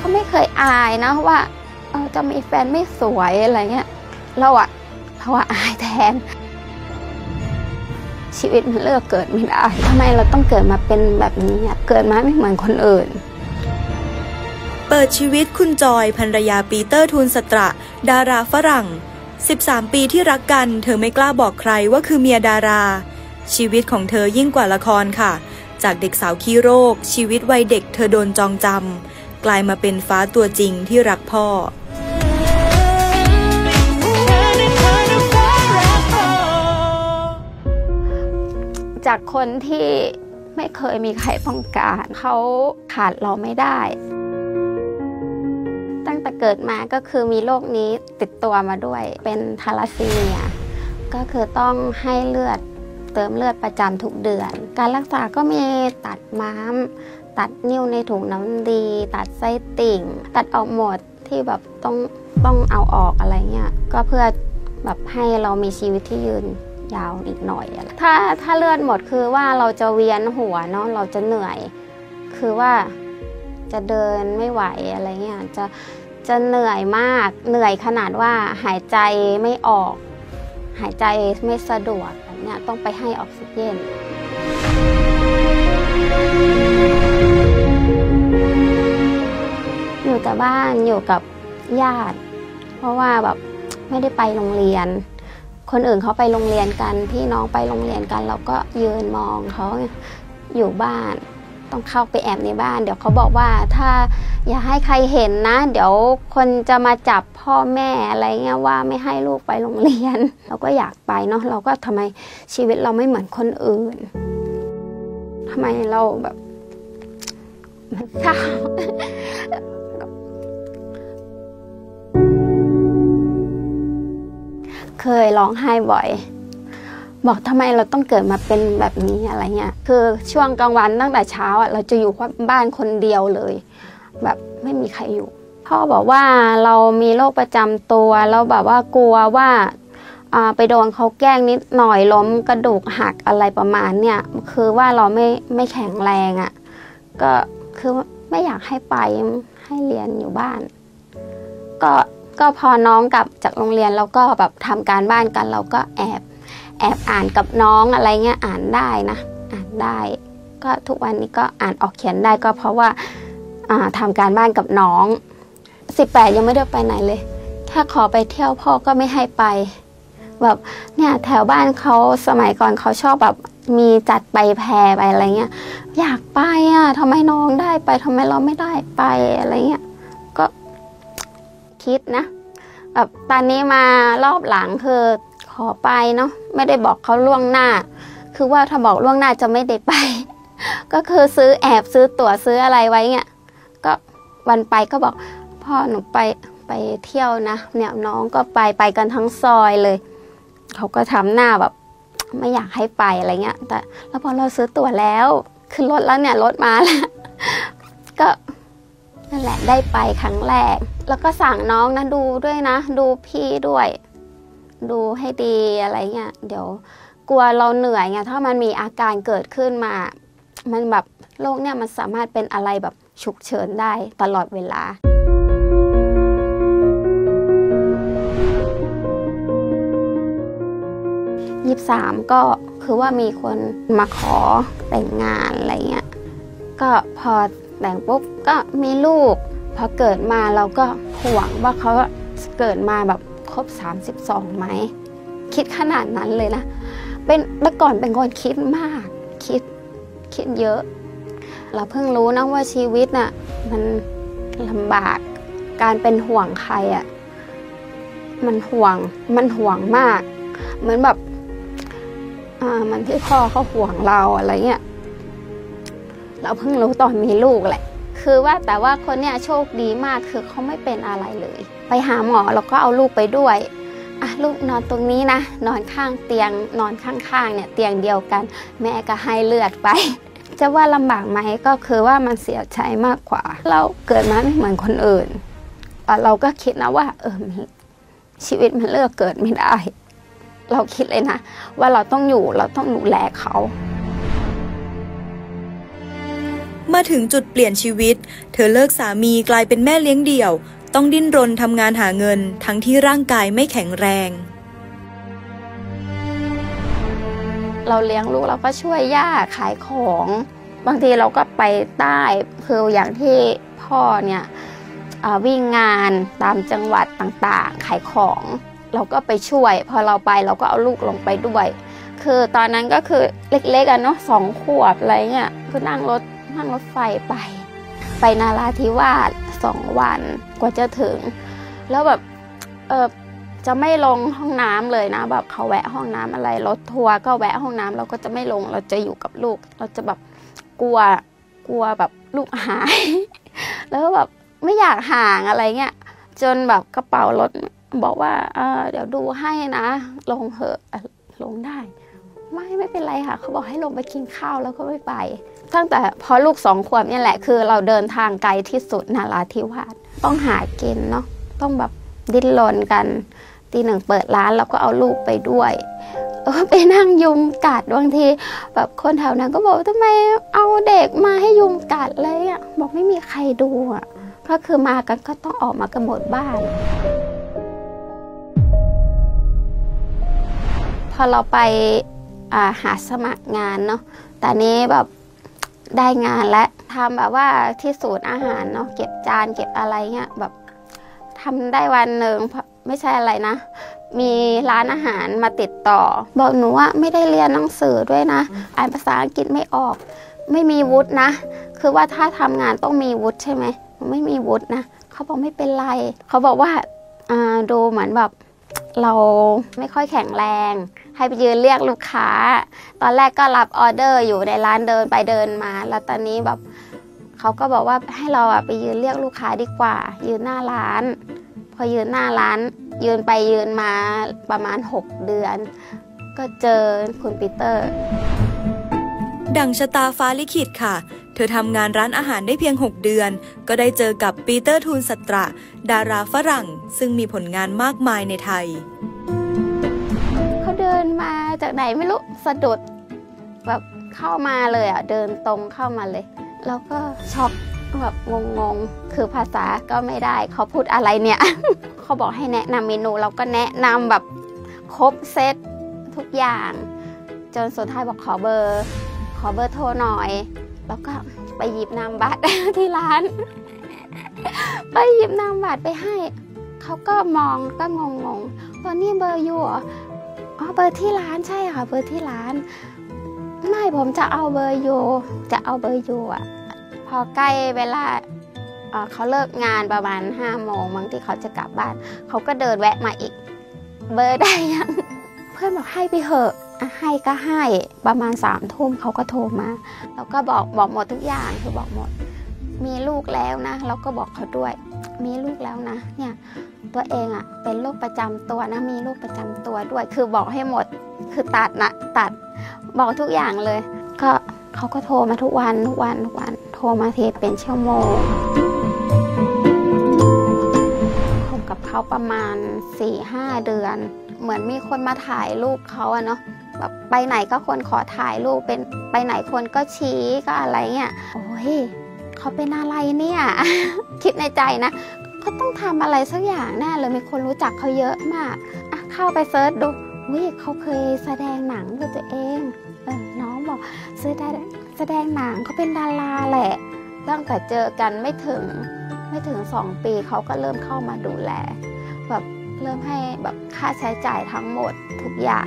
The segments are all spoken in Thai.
เขาไม่เคยอายนะว่าจะมีแฟนไม่สวยอะไรเงี้ยเราอะอายแทนชีวิตมันเลือกเกิดไม่ได้ทำไมเราต้องเกิดมาเป็นแบบนี้เกิดมาไม่เหมือนคนอื่นเปิดชีวิตคุณจอยภรรยาปีเตอร์ทูลสตระดาราฝรั่ง13 ปีที่รักกันเธอไม่กล้าบอกใครว่าคือเมียดาราชีวิตของเธอยิ่งกว่าละครค่ะจากเด็กสาวขี้โรคชีวิตวัยเด็กเธอโดนจองจำกลายมาเป็นฟ้าตัวจริงที่รักพ่อจากคนที่ไม่เคยมีใครต้องการเขาขาดเราไม่ได้ตั้งแต่เกิดมาก็คือมีโรคนี้ติดตัวมาด้วยเป็นทาลัสซีเมียก็คือต้องให้เลือดเติมเลือดประจำทุกเดือนการรักษาก็มีตัดม้ามตัดนิ้วในถุงน้ำดีตัดไส้ติ่งตัดออกหมดที่แบบต้องเอาออกอะไรเงี้ยก็เพื่อแบบให้เรามีชีวิตที่ยืนยาวอีกหน่อยถ้าเลือดหมดคือว่าเราจะเวียนหัวเนาะเราจะเหนื่อยคือว่าจะเดินไม่ไหวอะไรเงี้ยจะเหนื่อยมากเหนื่อยขนาดว่าหายใจไม่ออกหายใจไม่สะดวกแบบเนี้ยต้องไปให้ออกซิเจนอยู่แต่บ้านอยู่กับญาติเพราะว่าแบบไม่ได้ไปโรงเรียนคนอื่นเขาไปโรงเรียนกันพี่น้องไปโรงเรียนกันเราก็ยืนมองเขาอยู่บ้านต้องเข้าไปแอบในบ้านเดี๋ยวเขาบอกว่าถ้าอย่าให้ใครเห็นนะเดี๋ยวคนจะมาจับพ่อแม่อะไรเงี้ยว่าไม่ให้ลูกไปโรงเรียนเราก็อยากไปเนาะเราก็ทำไมชีวิตเราไม่เหมือนคนอื่นทำไมเราแบบมันเศร้าเคยร้องไห้บ่อยบอกทำไมเราต้องเกิดมาเป็นแบบนี้อะไรเงี้ยคือช่วงกลางวันตั้งแต่เช้าเราจะอยู่บ้านคนเดียวเลยแบบไม่มีใครอยู่พ่อบอกว่าเรามีโรคประจำตัวแล้วแบบว่ากลัวว่าไปโดนเขาแกล้งนิดหน่อยล้มกระดูกหักอะไรประมาณเนี่ยคือว่าเราไม่แข็งแรงก็คือไม่อยากให้ไปให้เรียนอยู่บ้านก็พอน้องกลับจากโรงเรียนเราก็แบบทำการบ้านกันเราก็แอบอ่านกับน้องอะไรเงี้ยอ่านได้นะอ่านได้ก็ทุกวันนี้ก็อ่านออกเขียนได้ก็เพราะว่าทำการบ้านกับน้อง18ยังไม่ได้ไปไหนเลยแค่ขอไปเที่ยวพ่อก็ไม่ให้ไปแบบเนี่ยแถวบ้านเขาสมัยก่อนเขาชอบแบบมีจัดไปแพไปอะไรเงี้ยอยากไปทำไมน้องได้ไปทำไมเราไม่ได้ไปอะไรเงี้ยก็คิดนะแบบตอนนี้มารอบหลังคือขอไปเนาะไม่ได้บอกเขาล่วงหน้าคือว่าถ้าบอกล่วงหน้าจะไม่ได้ไปก็คือซื้อตั๋วซื้ออะไรไว้เงี้ยก็วันไปก็บอกพ่อหนูไปเที่ยวนะเนี่ยน้องก็ไปกันทั้งซอยเลยเขาก็ทำหน้าแบบไม่อยากให้ไปอะไรเงี้ยแต่แล้วพอเราซื้อตั๋วแล้วขึ้นรถแล้วเนี่ยรถมาแล้วก็นั่นแหละได้ไปครั้งแรกแล้วก็สั่งน้องนะดูด้วยนะดูพี่ด้วยดูให้ดีอะไรเงี้ยเดี๋ยวกลัวเราเหนื่อยไงถ้ามันมีอาการเกิดขึ้นมามันแบบโรคเนี่ยมันสามารถเป็นอะไรแบบฉุกเฉินได้ตลอดเวลา23ก็คือว่ามีคนมาขอแต่งงานอะไรเงี้ยก็พอแต่งปุ๊บก็มีลูกพอเกิดมาเราก็ห่วงว่าเขาเกิดมาแบบครบ32ไหมคิดขนาดนั้นเลยนะเมื่อก่อนเป็นคนคิดมากคิดเยอะเราเพิ่งรู้นะว่าชีวิตน่ะมันลำบากการเป็นห่วงใครมันห่วงมากเหมือนแบบมันที่พ่อเขาห่วงเราอะไรเงี้ยเราเพิ่งรู้ตอนมีลูกแหละคือว่าแต่ว่าคนเนี้ยโชคดีมากคือเขาไม่เป็นอะไรเลยไปหาหมอเราก็เอาลูกไปด้วยลูกนอนตรงนี้นะนอนข้างเตียงนอนข้างๆเนี่ยเตียงเดียวกันแม่ก็ให้เลือดไปจะว่าลำบากไหมก็คือว่ามันเสียใจมากกว่าเราเกิดมาไม่เหมือนคนอื่นเราก็คิดนะว่าชีวิตมันเลือกเกิดไม่ได้เราคิดเลยนะว่าเราต้องดูแลเขามาถึงจุดเปลี่ยนชีวิตเธอเลิกสามีกลายเป็นแม่เลี้ยงเดี่ยวต้องดิ้นรนทำงานหาเงินทั้งที่ร่างกายไม่แข็งแรงเราเลี้ยงลูกเราก็ช่วยย่าขายของบางทีเราก็ไปใต้คืออย่างที่พ่อเนี่ยวิ่งงานตามจังหวัดต่างๆขายของเราก็ไปช่วยพอเราไปเราก็เอาลูกลงไปด้วยคือตอนนั้นก็คือเล็กๆเนาะ2 ขวบอะไรเงี้ยคือนั่งรถไฟไปนาราธิวาส2 วันกว่าจะถึงแล้วแบบจะไม่ลงห้องน้ำเลยนะแบบเขาแวะห้องน้ำอะไรรถทัวร์ก็แวะห้องน้ำเราก็จะไม่ลงเราจะอยู่กับลูกเราจะแบบกลัวแบบลูกหาย แล้วแบบไม่อยากห่างอะไรเงี้ยจนแบบกระเป๋ารถบอกว่าเดี๋ยวดูให้นะลงเหอะลงได้ไม่เป็นไรค่ะเขาบอกให้ลงไปกินข้าวแล้วก็ไม่ไปตั้งแต่พอลูก2 ขวบนี่แหละคือเราเดินทางไกลที่สุดนาราธิวาสต้องหากินเนาะต้องแบบดิ้นรนกันตี 1เปิดร้านแล้วก็เอาลูกไปด้วยไปนั่งยุงกัดบางทีแบบคนแถวนั้นก็บอกทำไมเอาเด็กมาให้ยุงกัดเลยอ่ะบอกไม่มีใครดูอ่ะก็คือมากันก็ต้องออกมากันหมดบ้านพอเราไปหาสมัครงานเนาะแต่นี้แบบได้งานและทำแบบว่าที่ศูนย์อาหารเนาะเก็บจานเก็บอะไรเงี้ยแบบทำได้วันหนึ่งไม่ใช่อะไรนะมีร้านอาหารมาติดต่อบอกหนูว่าไม่ได้เรียนหนังสือด้วยนะอ่านภาษาอังกฤษไม่ออกไม่มีวุฒินะคือว่าถ้าทำงานต้องมีวุฒิใช่ไหมไม่มีวุฒินะเขาบอกไม่เป็นไรเขาบอกว่าดูเหมือนแบบเราไม่ค่อยแข็งแรงให้ไปยืนเรียกลูกค้าตอนแรกก็รับออเดอร์อยู่ในร้านเดินไปเดินมาแล้วตอนนี้แบบเขาก็บอกว่าให้เราไปยืนเรียกลูกค้าดีกว่ายืนหน้าร้านพอยืนหน้าร้านยืนไปยืนมาประมาณ6 เดือนก็เจอคุณปีเตอร์ดั่งชะตาฟ้าลิขิตค่ะเธอทำงานร้านอาหารได้เพียง6 เดือนก็ได้เจอกับปีเตอร์ทูลสัตระดาราฝรั่งซึ่งมีผลงานมากมายในไทยเขาเดินมาจากไหนไม่รู้สะดุดแบบเข้ามาเลยอ่ะเดินตรงเข้ามาเลยแล้วก็ช็อกแบบงงคือภาษาก็ไม่ได้เขาพูดอะไรเนี่ย เขาบอกให้แนะนำเมนูเราก็แนะนำแบบครบเซตทุกอย่างจนสุดท้ายบอกขอเบอร์โทรหน่อยแล้วก็ไปหยิบนามบัตร ที่ร้าน ไปหยิบนามบัตรไปให้เขาก็มองก็งงว่านี่เบอร์อยู่เหรออ๋อเบอร์ที่ร้านใช่ค่ะเบอร์ที่ร้านไม่ผมจะเอาเบอร์อยู่อ่ะพอใกล้เวลาเขาเลิกงานประมาณ5 โมงบางที่เขาจะกลับบ้านเขาก็เดินแวะมาอีกเบอร์ได้ยังเพื่อนบอกให้ไปเหอะให้ก็ให้ประมาณ3 ทุ่มเขาก็โทรมาแล้วก็บอกหมดทุกอย่างคือบอกหมดมีลูกแล้วนะแล้วก็บอกเขาด้วยมีลูกแล้วนะเนี่ยตัวเองอ่ะเป็นโรคประจำตัวนะมีโรคประจำตัวด้วยคือบอกให้หมดคือตัดบอกทุกอย่างเลยก็เขาก็โทรมาทุกวันโทรมาทีเป็นชั่วโมงคบกับเขาประมาณ 4-5 เดือนเหมือนมีคนมาถ่ายรูปเขาอะเนาะแบบไปไหนก็คนขอถ่ายรูปเป็นไปไหนคนก็ชี้ก็อะไรเงี้ยโอ้ยเขาเป็นอะไรเนี่ย คิดในใจนะเขาต้องทำอะไรสักอย่างแน่เลยมีคนรู้จักเขาเยอะมากเข้าไปเซิร์ชดูวิเขาเคยแสดงหนังด้วยตัวเองน้องบอกแสดงหนังเขาเป็นดาราแหละตั้งแต่เจอกันไม่ถึง2 ปีเขาก็เริ่มเข้ามาดูแลแบบเริ่มให้แบบค่าใช้จ่ายทั้งหมดทุกอย่าง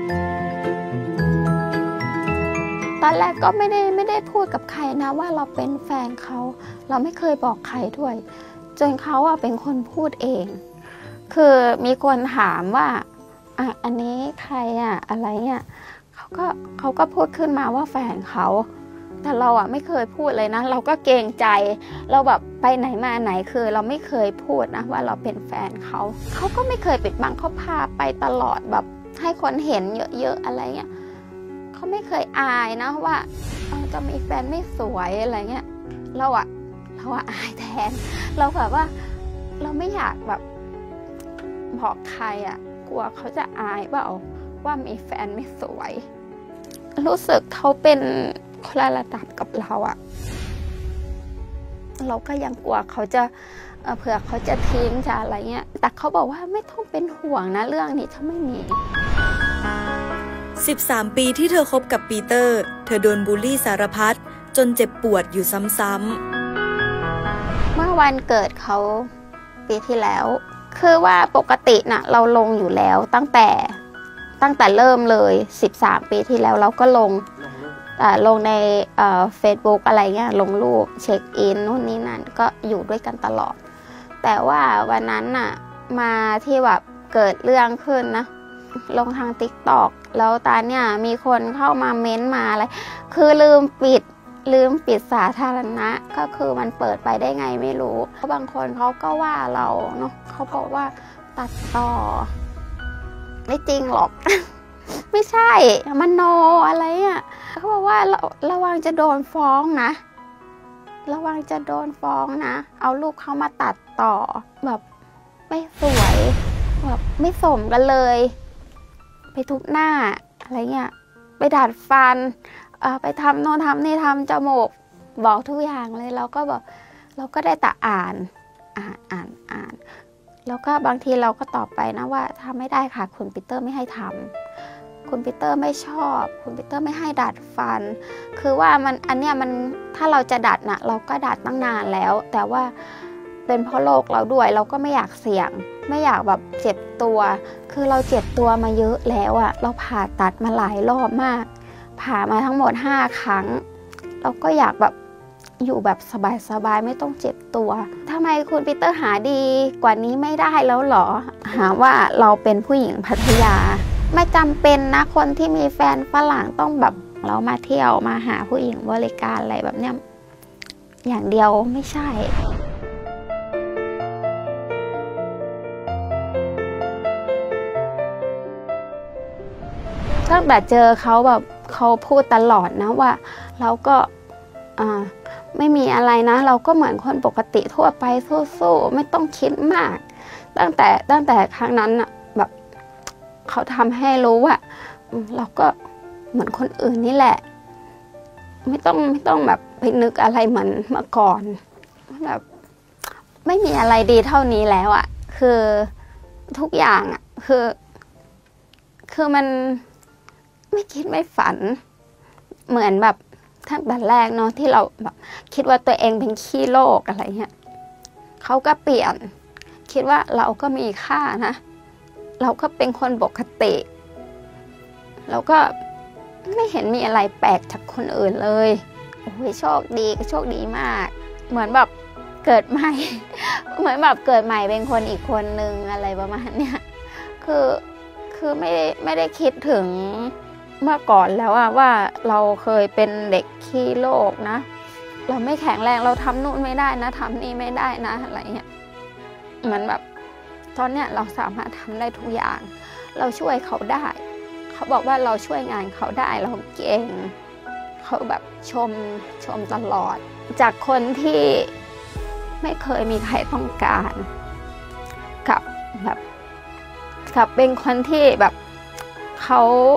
ตอนแรกก็ไม่ได้พูดกับใครนะว่าเราเป็นแฟนเขาเราไม่เคยบอกใครด้วยจนเขาเป็นคนพูดเองคือมีคนถามว่าอันนี้ใครอะไรเนี่ยเขาก็พูดขึ้นมาว่าแฟนเขาแต่เราไม่เคยพูดเลยนะเราก็เกรงใจเราแบบไปไหนมาไหนคือเราไม่เคยพูดนะว่าเราเป็นแฟนเขาก็ไม่เคยปิดบังเขาพาไปตลอดแบบให้คนเห็นเยอะๆอะไรเงี้ยเขาไม่เคยอายนะว่าจะมีแฟนไม่สวยอะไรเงี้ยเราอายแทนเราแบบว่าเราไม่อยากแบบบอกใครกลัวเขาจะอายเปล่าว่ามีแฟนไม่สวยรู้สึกเขาเป็นคนละระดับกับเราเราก็ยังกลัวเขาจะเผื่อเขาจะทิ้งจะอะไรเงี้ยแต่เขาบอกว่าไม่ต้องเป็นห่วงนะเรื่องนี้ถ้าไม่มี 13 ปีที่เธอคบกับปีเตอร์เธอโดนบูลลี่สารพัดจนเจ็บปวดอยู่ซ้ำๆเมื่อวันเกิดเขาปีที่แล้วคือว่าปกติน่ะเราลงอยู่แล้วตั้งแต่เริ่มเลย13 ปีที่แล้วเราก็ลงในFacebook อะไรเงี้ยลงรูปเช็คอินนู่นนี่นั่นก็อยู่ด้วยกันตลอดแต่ว่าวันนั้นน่ะมาที่แบบเกิดเรื่องขึ้นนะลงทาง TikTok แล้วตาเนี่ยมีคนเข้ามาเม้นมาอะไรคือลืมปิดสาธารณะก็คือมันเปิดไปได้ไงไม่รู้บางคนเขาก็ว่าเราเนาะเขาบอกว่าตัดต่อไม่จริงหรอก ไม่ใช่มันโนอะไรอ่ะเขาบอกว่าระวังจะโดนฟ้องนะระวังจะโดนฟ้องนะเอารูปเขามาตัดต่อแบบไม่สวยแบบไม่สมกันเลยไปทุบหน้าอะไรเงี้ยไปดัดฟันไปทำโน่นทำนี่ทำจมูกบอกทุกอย่างเลยเราก็บอกเราก็ได้แต่อ่านแล้วก็บางทีเราก็ตอบไปนะว่าทำไม่ได้ค่ะคุณปีเตอร์ไม่ให้ทำคุณปีเตอร์ไม่ชอบคุณปีเตอร์ไม่ให้ดัดฟันคือว่าอันเนี้ยมันถ้าเราจะดัดนะเราก็ดัดตั้งนานแล้วแต่ว่าเป็นเพราะโรคเราด้วยเราก็ไม่อยากเสี่ยงไม่อยากแบบเจ็บตัวคือเราเจ็บตัวมาเยอะแล้วอะเราผ่าตัดมาหลายรอบมากผ่ามาทั้งหมด5 ครั้งเราก็อยากแบบอยู่แบบสบายๆไม่ต้องเจ็บตัวทำไมคุณปีเตอร์หาดีกว่านี้ไม่ได้แล้วหรอหาว่าเราเป็นผู้หญิงพัทยาไม่จำเป็นนะคนที่มีแฟนฝรั่งต้องแบบเรามาเที่ยวมาหาผู้หญิงบริการอะไรแบบเนี้ยอย่างเดียวไม่ใช่ตั้งแต่เจอเขาแบบเขาพูดตลอดนะว่าเราก็ไม่มีอะไรนะเราก็เหมือนคนปกติทั่วไปสู้ๆไม่ต้องคิดมากตั้งแต่ครั้งนั้นอะแบบเขาทำให้รู้ว่าเราก็เหมือนคนอื่นนี่แหละไม่ต้องแบบไปนึกอะไรเหมือนเมื่อก่อนแบบไม่มีอะไรดีเท่านี้แล้วอะคือทุกอย่างอะคือมันไม่คิดไม่ฝันเหมือนแบบตั้งแต่แรกเนาะที่เราแบบคิดว่าตัวเองเป็นขี้โรคอะไรเงี้ยเขาก็เปลี่ยนคิดว่าเราก็มีค่านะเราก็เป็นคนปกติเราก็ไม่เห็นมีอะไรแปลกจากคนอื่นเลยโอ้ยโชคดีมากเหมือนแบบเกิดใหม่ เหมือนแบบเกิดใหม่เป็นคนอีกคนนึงอะไรประมาณเนี้ยคือไม่ได้คิดถึงเมื่อก่อนแล้วว่าเราเคยเป็นเด็กขี้โรคนะเราไม่แข็งแรงเราทำนู่นไม่ได้นะทำนี่ไม่ได้นะอะไรเงี้ยเหมือนแบบตอนเนี้ยเราสามารถทำได้ทุกอย่างเราช่วยเขาได้เขาบอกว่าเราช่วยงานเขาได้เราเก่งเขาแบบชมตลอดจากคนที่ไม่เคยมีใครต้องการกับเป็นคนที่แบบเขา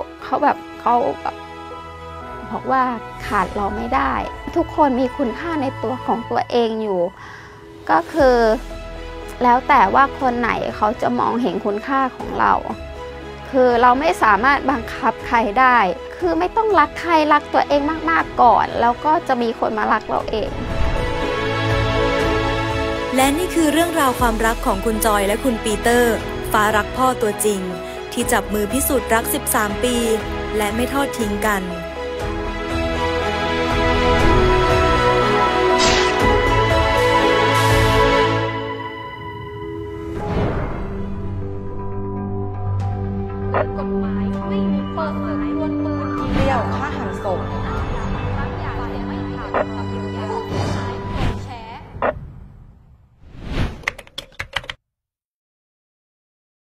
บอกว่าขาดเราไม่ได้ทุกคนมีคุณค่าในตัวของตัวเองอยู่ก็คือแล้วแต่ว่าคนไหนเขาจะมองเห็นคุณค่าของเราคือเราไม่สามารถบังคับใครได้คือไม่ต้องรักใครรักตัวเองมากๆก่อนแล้วก็จะมีคนมารักเราเองและนี่คือเรื่องราวความรักของคุณจอยและคุณปีเตอร์ฟ้ารักพ่อตัวจริงที่จับมือพิสูจน์รัก13 ปีและไม่ทอดทิ้งกัน